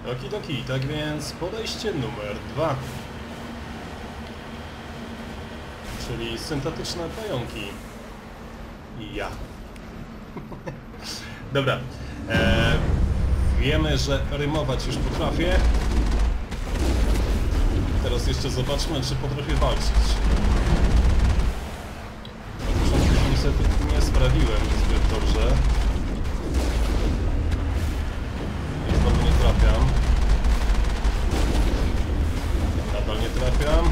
Okidoki, tak więc podejście numer 2. Czyli syntetyczne pająki. I ja. Dobra. Wiemy, że rymować już potrafię. Teraz jeszcze zobaczmy, czy potrafię walczyć. Na początku niestety nie sprawiłem zbyt dobrze. I znowu nie trafiam. Nadal nie trafiam.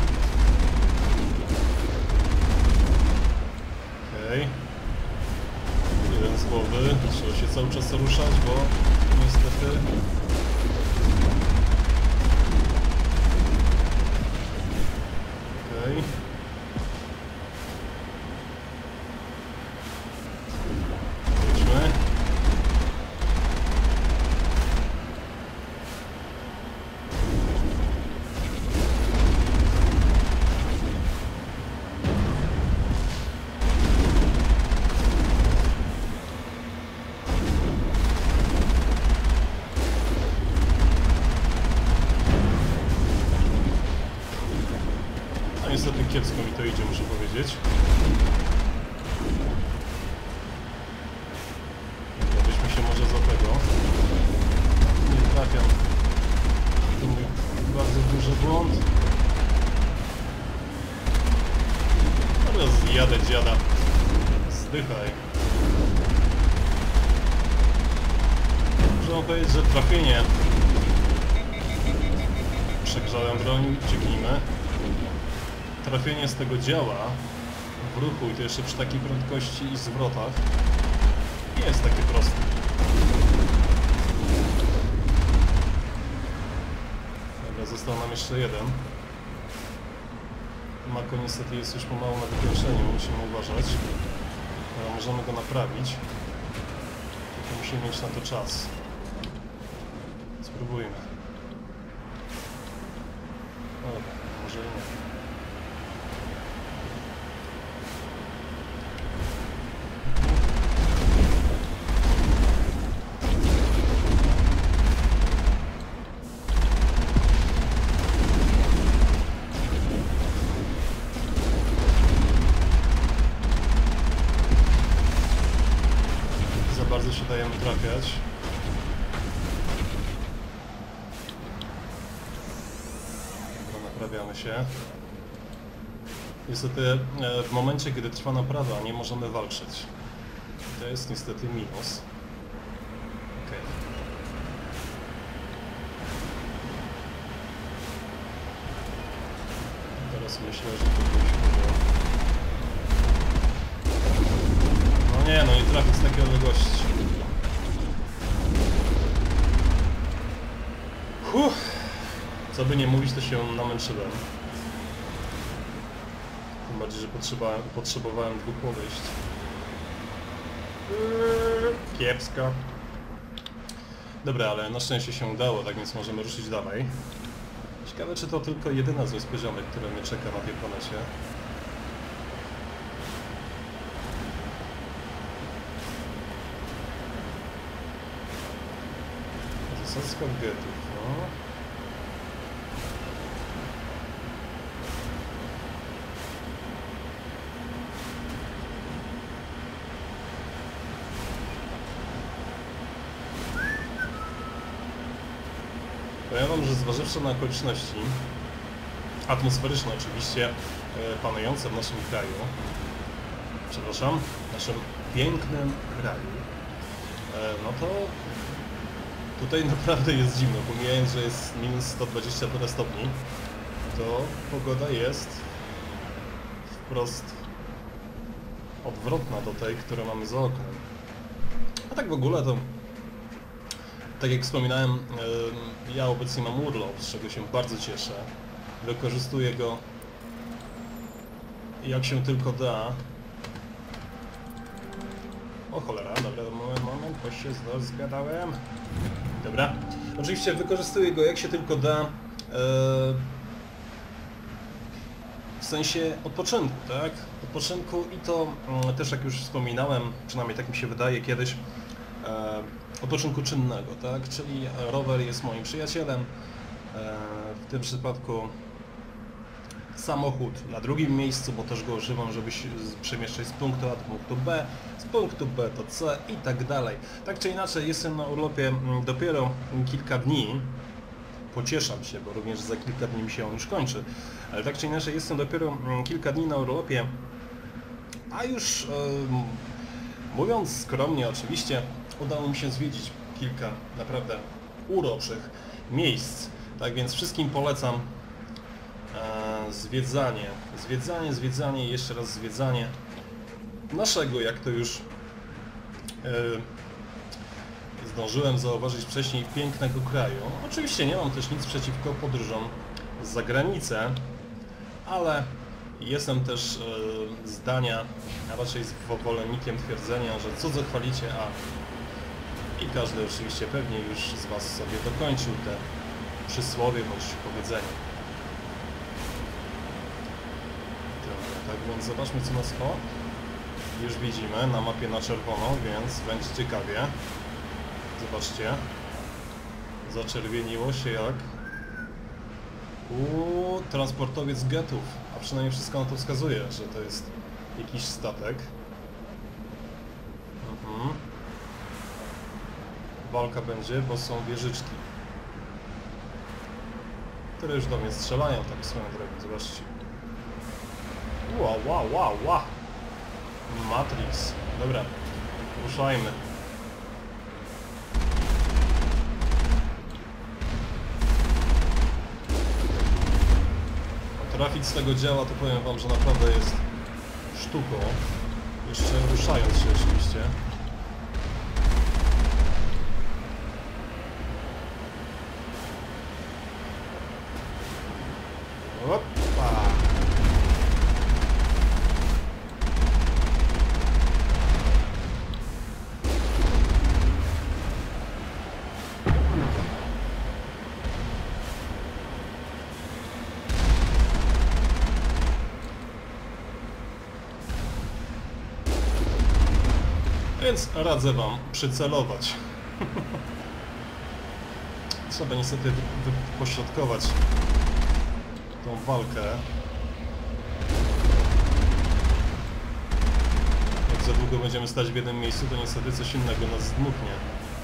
Okej. Jeden z głowy. Trzeba się cały czas ruszać, bo niestety... Okej. Idźmy. Niestety kiepsko mi to idzie, muszę powiedzieć. Weźmy się może za tego. Nie trafiam. To mój bardzo duży błąd. Dobra, zjadę dziada. Zdychaj. Muszę powiedzieć, że trafienie. Przegrzałem broń, ucieknijmy. Trafienie z tego działa w ruchu i to jeszcze przy takiej prędkości i zwrotach nie jest takie proste. Dobra, został nam jeszcze jeden. Mako niestety jest już pomału na wykończeniu, musimy uważać. Ale możemy go naprawić. Tylko musimy mieć na to czas. Spróbujmy. Dobra, może nie. Bardzo się dajemy trafiać. Dobra, naprawiamy się. Niestety w momencie, kiedy trwa naprawa, nie możemy walczyć. To jest niestety minus. Okay. Teraz myślę, że to musi było. No nie, no nie trafić z takiej odległości. Co by nie mówić, to się namęczyłem. Tym bardziej, że potrzebowałem 2 podejść. Kiepsko. Dobra, ale na szczęście się udało, tak więc możemy ruszyć dalej. Ciekawe, czy to tylko jedyna z niespodzianek, która mnie czeka na tej planecie. Zasadzka getów, no. Powiem wam, że zważywszy na okoliczności atmosferyczne oczywiście panujące w naszym kraju, przepraszam, w naszym pięknym kraju, no to tutaj naprawdę jest zimno, pomijając, że jest minus 120 parę stopni, to pogoda jest wprost odwrotna do tej, którą mamy za oknem. A tak w ogóle to, tak jak wspominałem, ja obecnie mam urlop, z czego się bardzo cieszę. Wykorzystuję go jak się tylko da. O cholera, dobra, moment, bo się zgadałem. Dobra, oczywiście wykorzystuję go jak się tylko da, w sensie odpoczynku, tak? Odpoczynku i to też, jak już wspominałem, przynajmniej tak mi się wydaje kiedyś, odpoczynku czynnego, tak? Czyli rower jest moim przyjacielem. W tym przypadku samochód na drugim miejscu, bo też go używam, żeby się przemieszczać z punktu A do punktu B, z punktu B do C i tak dalej. Tak czy inaczej, jestem na urlopie dopiero kilka dni. Pocieszam się, bo również za kilka dni mi się on już kończy. Ale tak czy inaczej, jestem dopiero kilka dni na urlopie, a już mówiąc skromnie oczywiście, udało mi się zwiedzić kilka naprawdę uroczych miejsc. Tak więc wszystkim polecam zwiedzanie i jeszcze raz zwiedzanie naszego, jak to już zdążyłem zauważyć wcześniej, pięknego kraju. Oczywiście nie mam też nic przeciwko podróżom za granicę, ale jestem też zdania, a raczej zwolennikiem twierdzenia, że cudzo chwalicie, a i każdy oczywiście pewnie już z Was sobie dokończył te przysłowie bądź powiedzenie. Tak więc zobaczmy, co nas już widzimy na mapie na czerwono, więc będzie ciekawie. Zobaczcie. Zaczerwieniło się jak transportowiec getów. A przynajmniej wszystko na to wskazuje, że to jest jakiś statek. Walka będzie, bo są wieżyczki, które już do mnie strzelają, tak swoją drogą. Zobaczcie. Wow. Matrix. Dobra, ruszajmy. Trafić z tego działa, to powiem Wam, że naprawdę jest sztuką. Jeszcze ruszając się oczywiście. Opa! Więc radzę Wam przycelować. Trzeba niestety pośrodkować tą walkę. Jak za długo będziemy stać w jednym miejscu, to niestety coś innego nas zdmuchnie.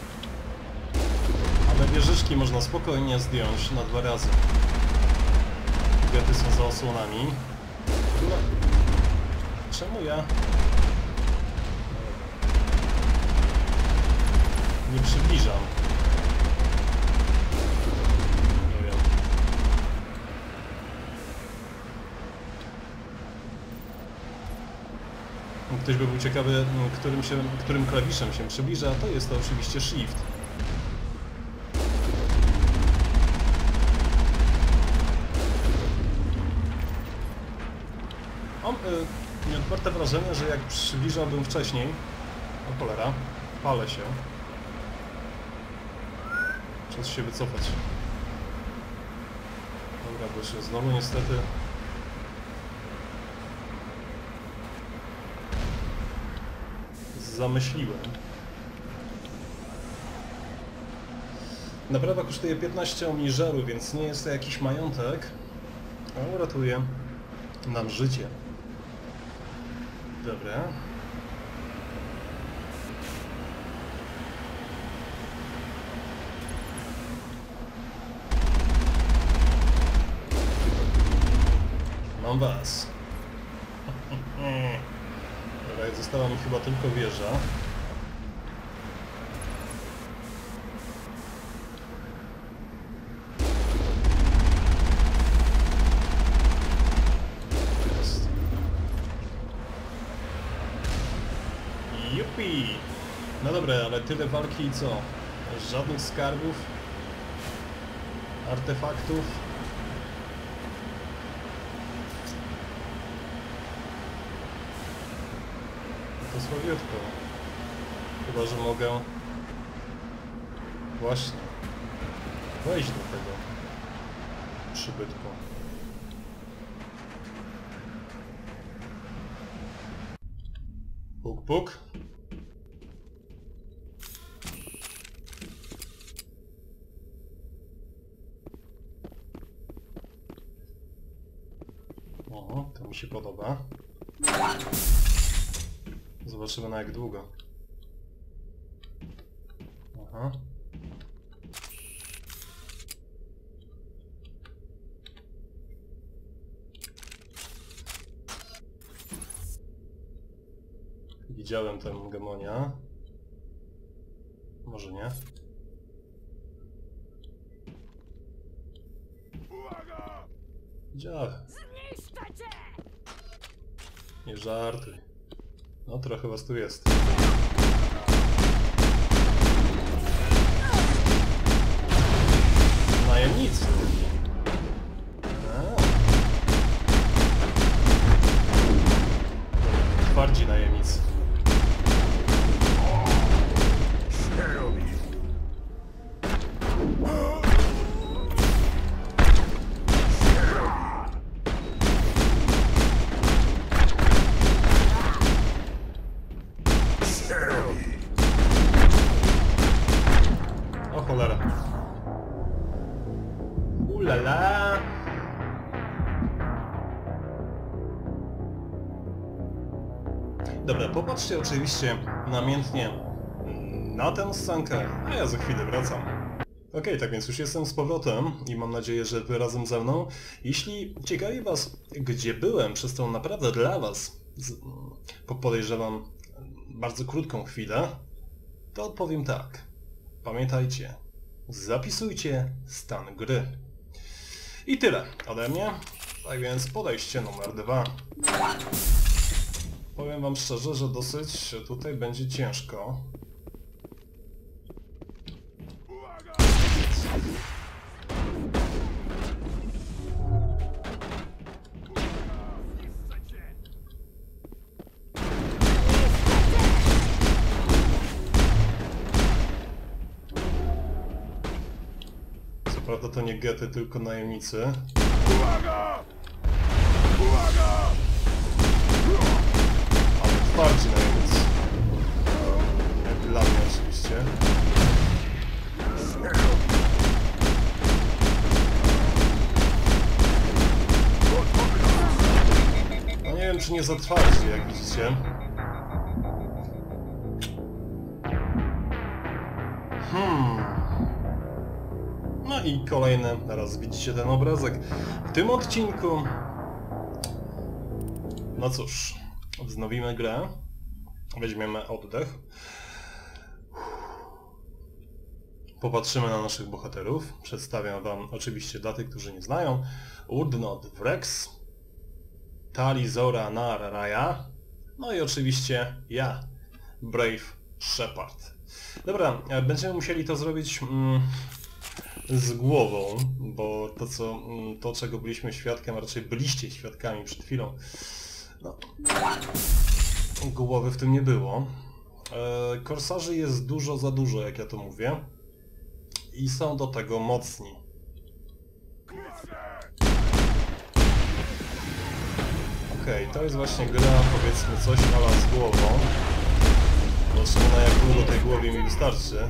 Ale wieżyczki można spokojnie zdjąć na 2 razy. Gety są za osłonami. Czemu ja nie przybliżam? Nie wiem. Ktoś by był ciekawy, którym klawiszem się przybliża, to jest to oczywiście Shift. Mam nieodparte wrażenie, że jak przybliżałbym wcześniej... O cholera, palę się. Czas się wycofać. Dobra, bo się znowu niestety... zamyśliłem. Naprawa kosztuje 15 omniżeru, więc nie jest to jakiś majątek, ale uratuje nam życie. Dobra. Mam was. Dobra, została mi chyba tylko wieża. Jest. Jupi! No dobra, ale tyle walki i co? Żadnych skarbów? Artefaktów? To słabiutko. Chyba, że mogę właśnie wejść do tego przybytku. Puk, puk. To mi się podoba. Zobaczymy na jak długo. Aha. Widziałem tę Gemonia. Może nie. Widziałem. Nie żartuj. No trochę was tu jest. Najemnicy. Twardzi najemnicy. O cholera. Ulala. Dobra, popatrzcie oczywiście namiętnie na tę scenkę, a ja za chwilę wracam. Okej, tak więc już jestem z powrotem i mam nadzieję, że wy razem ze mną. Jeśli ciekawi was, gdzie byłem przez tą naprawdę dla was, podejrzewam, bardzo krótką chwilę, to odpowiem tak. Pamiętajcie, zapisujcie stan gry. I tyle ode mnie. Tak więc podejście numer 2. Powiem wam szczerze, że dosyć tutaj będzie ciężko. Co prawda to nie gety, tylko najemnicy. Ale twardzi najemnicy. Jak dla mnie oczywiście. No nie wiem, czy nie za twardzi, jak widzicie. No i kolejny, raz widzicie ten obrazek. W tym odcinku... No cóż, wznowimy grę. Weźmiemy oddech. Popatrzymy na naszych bohaterów. Przedstawiam wam oczywiście dla tych, którzy nie znają. Urdnot Wrex, Tali Zora Nar Raya, no i oczywiście ja, Brave Shepard. Dobra, będziemy musieli to zrobić z głową, bo to czego byliśmy świadkiem, a raczej byliście świadkami przed chwilą, no, głowy w tym nie było. Korsarzy jest dużo za dużo, jak ja to mówię, i są do tego mocni. Okej, to jest właśnie gra, powiedzmy, coś ala z głową. Zobaczymy, na jak długo tej głowie mi wystarczy.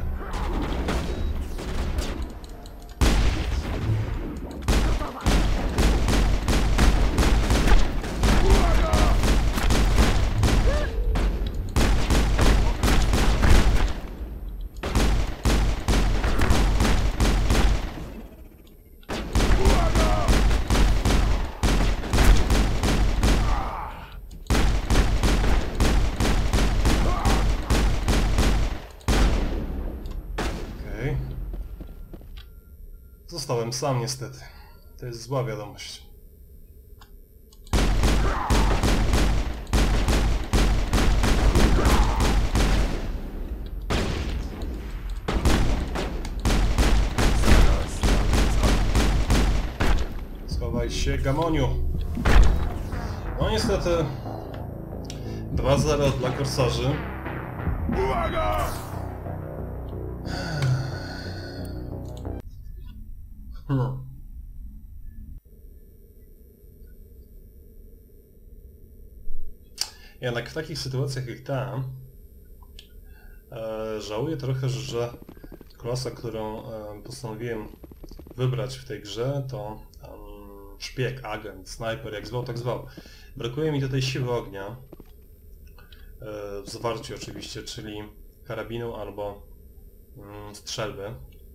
Zostałem sam niestety. To jest zła wiadomość. Schowaj się, Gamoniu. No niestety 2-0 dla Korsarzy. Uwaga! Jednak w takich sytuacjach jak ta żałuję trochę, że klasa, którą postanowiłem wybrać w tej grze, to szpieg, agent, snajper, jak zwał, tak zwał. Brakuje mi tutaj siły ognia. W zwarciu oczywiście, czyli karabinu albo strzelby.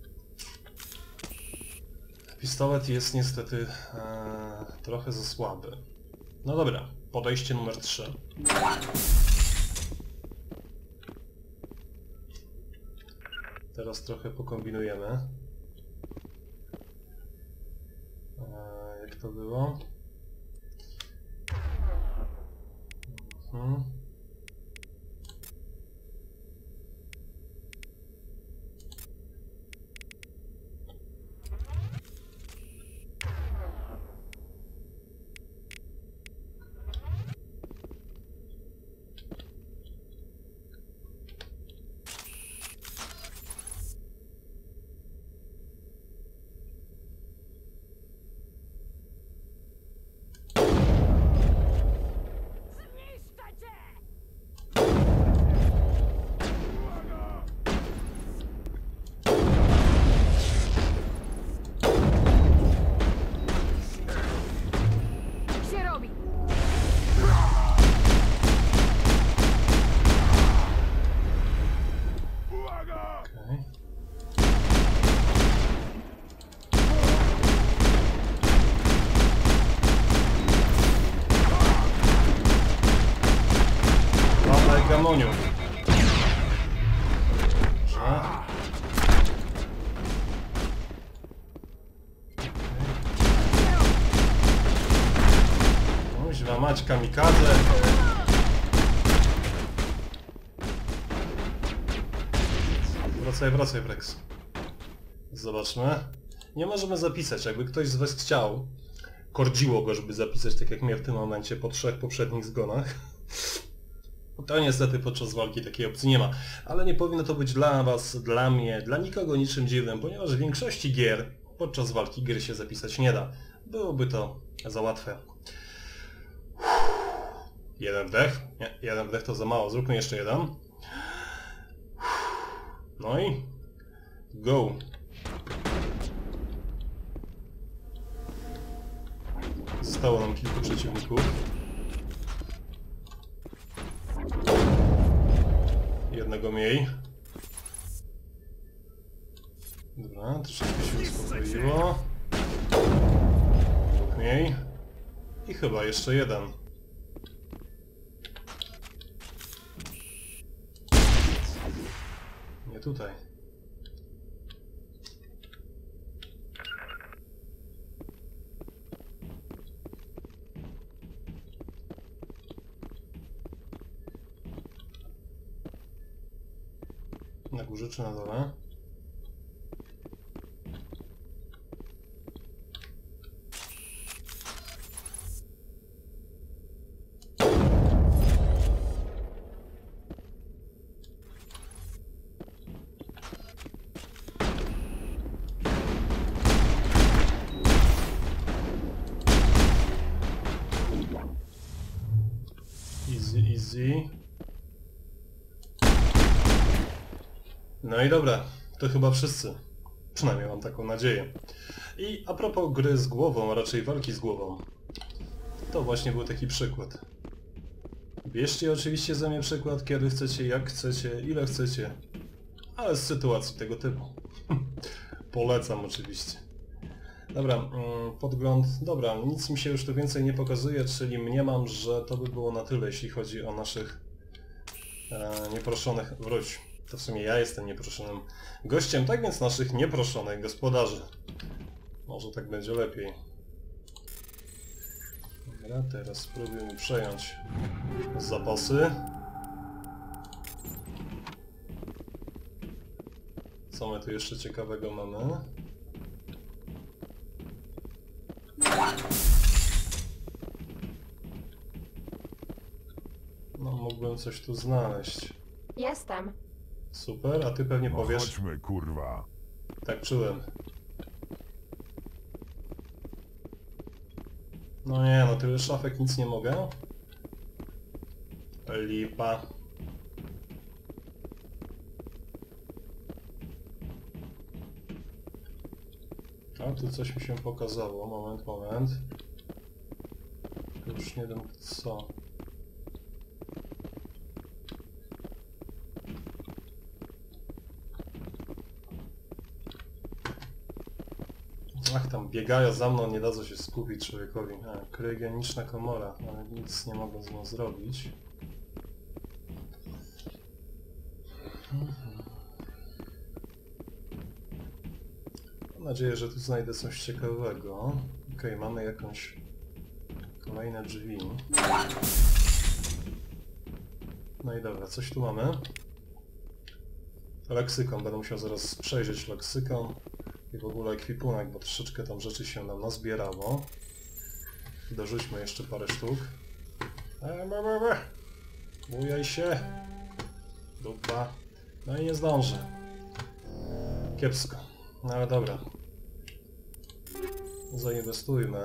Pistolet jest niestety trochę za słaby. No dobra, podejście numer 3. Teraz trochę pokombinujemy. Jak to było? Gamoniu. Kuźwa mać, kamikadze. Wracaj, Brex. Zobaczmy. Nie możemy zapisać, jakby ktoś z was chciał. Kordziło go, żeby zapisać, tak jak mnie w tym momencie, po 3 poprzednich zgonach. To niestety podczas walki takiej opcji nie ma, ale nie powinno to być dla was, dla mnie, dla nikogo niczym dziwnym, ponieważ w większości gier podczas walki gry się zapisać nie da. Byłoby to za łatwe. Jeden wdech? Nie, jeden wdech to za mało, zróbmy jeszcze jeden. No i... go! Zostało nam kilku przeciwników. Jednego mniej. Dobra, troszeczkę się uspokoiło. Dwóch mniej. I chyba jeszcze jeden. Nie tutaj. Na górze czy na dole? Easy. No i dobra, to chyba wszyscy. Przynajmniej mam taką nadzieję. I a propos gry z głową, a raczej walki z głową. To właśnie był taki przykład. Bierzcie oczywiście ze mnie przykład, kiedy chcecie, jak chcecie, ile chcecie. Ale z sytuacji tego typu. Polecam oczywiście. Dobra, podgląd. Dobra, nic mi się już tu więcej nie pokazuje, czyli mniemam, że to by było na tyle, jeśli chodzi o naszych nieproszonych... Wróć. To w sumie ja jestem nieproszonym gościem, tak więc naszych nieproszonych gospodarzy. Może tak będzie lepiej. Dobra, teraz spróbujmy przejąć zapasy. Co my tu jeszcze ciekawego mamy? No, mógłbym coś tu znaleźć. Jestem. Super, a ty pewnie No powiesz... chodźmy, kurwa. Tak czułem. No nie, no tyle szafek, nic nie mogę. Lipa. A tu coś mi się pokazało, moment. już nie wiem co. Ach, tam biegają za mną, nie dadzą się skupić człowiekowi. Kryogeniczna komora, ale nic nie mogę z nią zrobić. Mam nadzieję, że tu znajdę coś ciekawego. Okej, mamy jakąś... kolejne drzwi. No i dobra, coś tu mamy. Leksykon, będę musiał zaraz przejrzeć leksykon. I w ogóle ekwipunek, bo troszeczkę tam rzeczy się nam nazbierało. Dorzućmy jeszcze parę sztuk. Bujaj się! Dupa. No i nie zdążę. Kiepsko. No ale dobra. Zainwestujmy.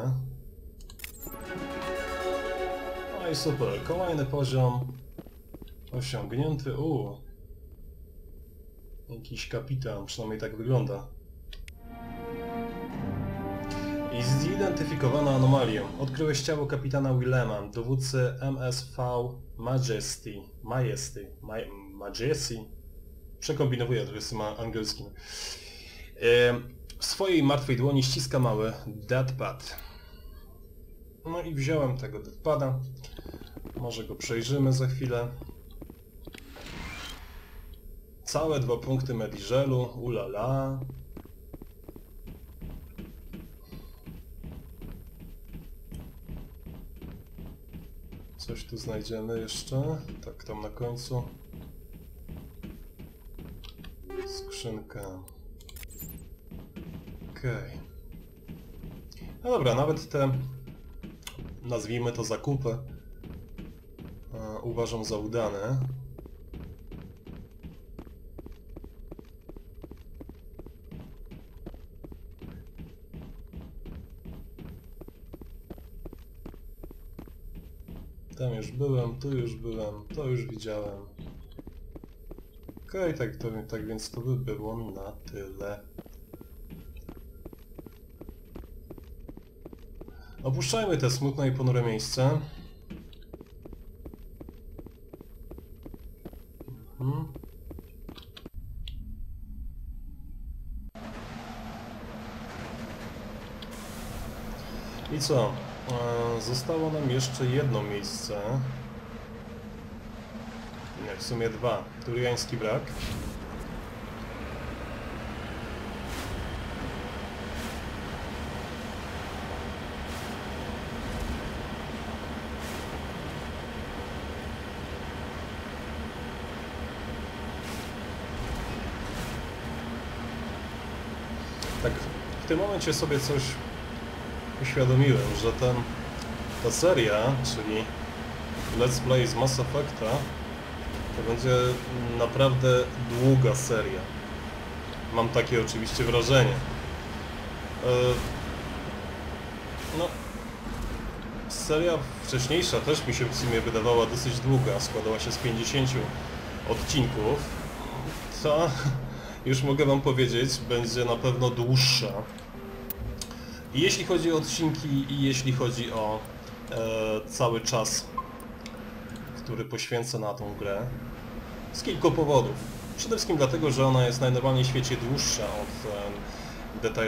No i super. Kolejny poziom osiągnięty. Jakiś kapitan, przynajmniej tak wygląda. I zidentyfikowano anomalię. Odkryłeś ciało kapitana Willema, dowódcy MSV Majesty. Przekombinowuję trochę z tym angielskim. W swojej martwej dłoni ściska mały deadpad. No i wziąłem tego deadpada. Może go przejrzymy za chwilę. Całe 2 punkty Mediżelu, ulala. Coś tu znajdziemy jeszcze. Tak, tam na końcu. Skrzynka. Okej. No dobra, nawet te, nazwijmy to zakupy, uważam za udane. Tam już byłem, tu już byłem, to już widziałem. Okej, tak więc to by było na tyle. Opuszczajmy te smutne i ponure miejsce. I co? Zostało nam jeszcze jedno miejsce. Nie, w sumie 2. Turiański brak. Tak, w tym momencie sobie coś uświadomiłem, że ta seria, czyli Let's Play z Mass Effecta, to będzie naprawdę długa seria. Mam takie oczywiście wrażenie. No, seria wcześniejsza też mi się w sumie wydawała dosyć długa, składała się z 50 odcinków. Ta, już mogę wam powiedzieć, będzie na pewno dłuższa. I jeśli chodzi o odcinki i jeśli chodzi o cały czas, który poświęcę na tą grę, z kilku powodów. Przede wszystkim dlatego, że ona jest najnormalniej w świecie dłuższa od Dead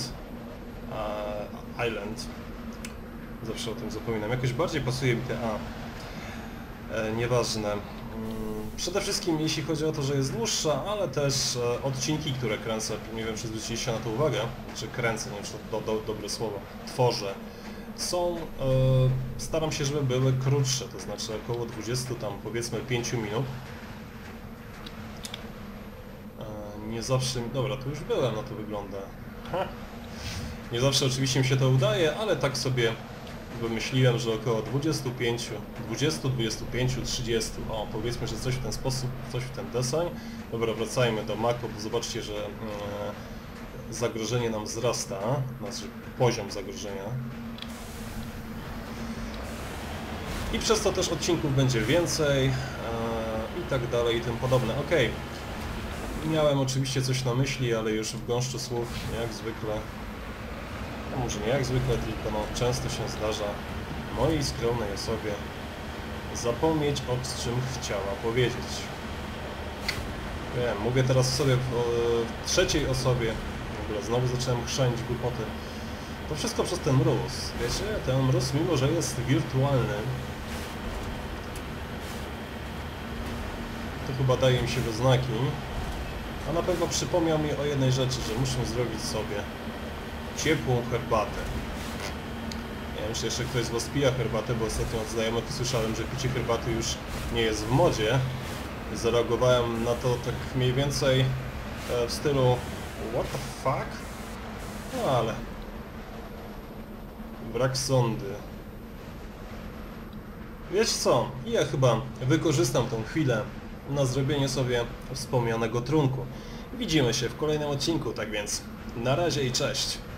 Island. Zawsze o tym zapominam. Jakoś bardziej pasuje mi te nieważne. Przede wszystkim jeśli chodzi o to, że jest dłuższa, ale też odcinki, które kręcę, nie wiem czy zwróciliście na to uwagę, czy kręcę, nie wiem czy to dobre słowo, tworzę, są, staram się, żeby były krótsze, to znaczy około 20 tam powiedzmy 5 minut. Nie zawsze, dobra, tu już byłem, no to wygląda. Nie zawsze oczywiście mi się to udaje, ale tak sobie wymyśliłem, że około 25, 30, o powiedzmy, że coś w ten sposób, coś w ten deseń. Dobra, wracajmy do Mako, bo zobaczcie, że zagrożenie nam wzrasta, znaczy poziom zagrożenia. I przez to też odcinków będzie więcej i tak dalej i tym podobne. Okej. Miałem oczywiście coś na myśli, ale już w gąszczu słów, jak zwykle, no może nie jak zwykle, tylko no często się zdarza mojej skromnej osobie zapomnieć, o czym chciała powiedzieć. Wiem, mówię teraz sobie w trzeciej osobie. W ogóle znowu zacząłem chrzanić głupoty. To wszystko przez ten mróz. Wiecie, ten mróz, mimo że jest wirtualny, to chyba daje mi się we znaki. A na pewno przypomniał mi o jednej rzeczy, że muszę zrobić sobie ciepłą herbatę. Nie wiem, czy jeszcze ktoś z was pija herbatę, bo ostatnio od znajomych słyszałem, że picie herbaty już nie jest w modzie. Zareagowałem na to tak mniej więcej w stylu what the fuck? No ale... brak sądy. Wiesz co? Ja chyba wykorzystam tą chwilę na zrobienie sobie wspomnianego trunku. Widzimy się w kolejnym odcinku, tak więc na razie i cześć!